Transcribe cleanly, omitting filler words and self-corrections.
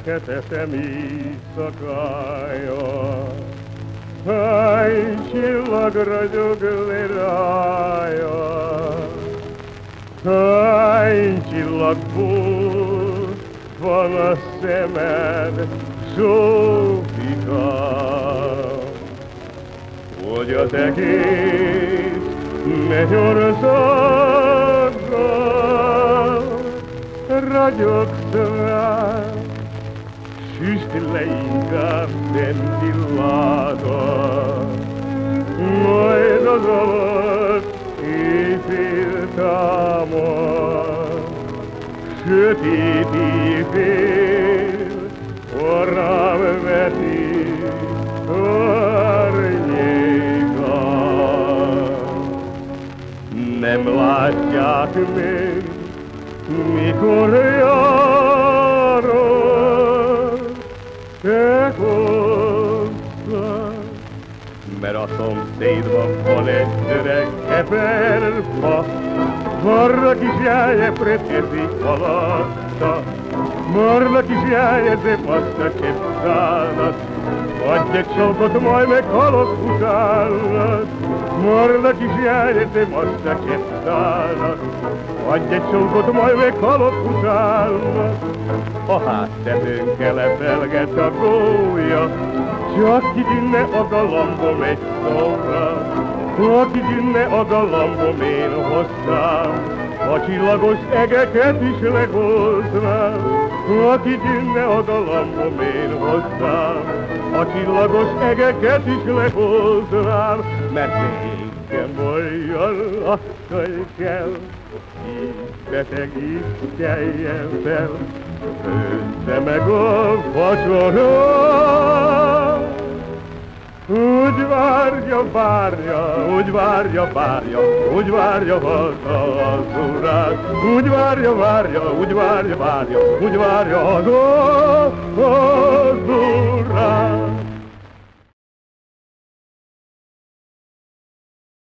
fekete szem éjszakája. Hány csillag ragyog le rája, hány csillagból van a szemed, Zsófikám, hogy az egész mennyországgal ragyogsz rá, süsd le inkább szent illádat, majd az alatt éjfél támad, sötét éjfél, orrám veti árnyékát. Nem látják meg, mikor járok, te hozzá, mert a szomszédban van egy öreg eperfa, marra kisjája pretérzik alatta, marra kisjája de passa csepszállat, adj egy csókot, majd meghalok utánat, marra kisjája de passa csepszállat, adj egy csókot, majd meghalok utánat. A háttetőn lepelget a gólya, csak kiginne a galambom egy szóra, ha kiginne a galambom én hozzám, a csillagos egeket is lehoznám. Ha kiginne a galambom én hozzám, a csillagos egeket is lehoznám, mert nékem olyan asszony kell, így beteg is keljen fel, főzze meg a vacsorát. Úgy várja, várja, úgy várja, várja, úgy várja haza az urát. Úgy várja, várja, úgy várja, várja, úgy várja az urát.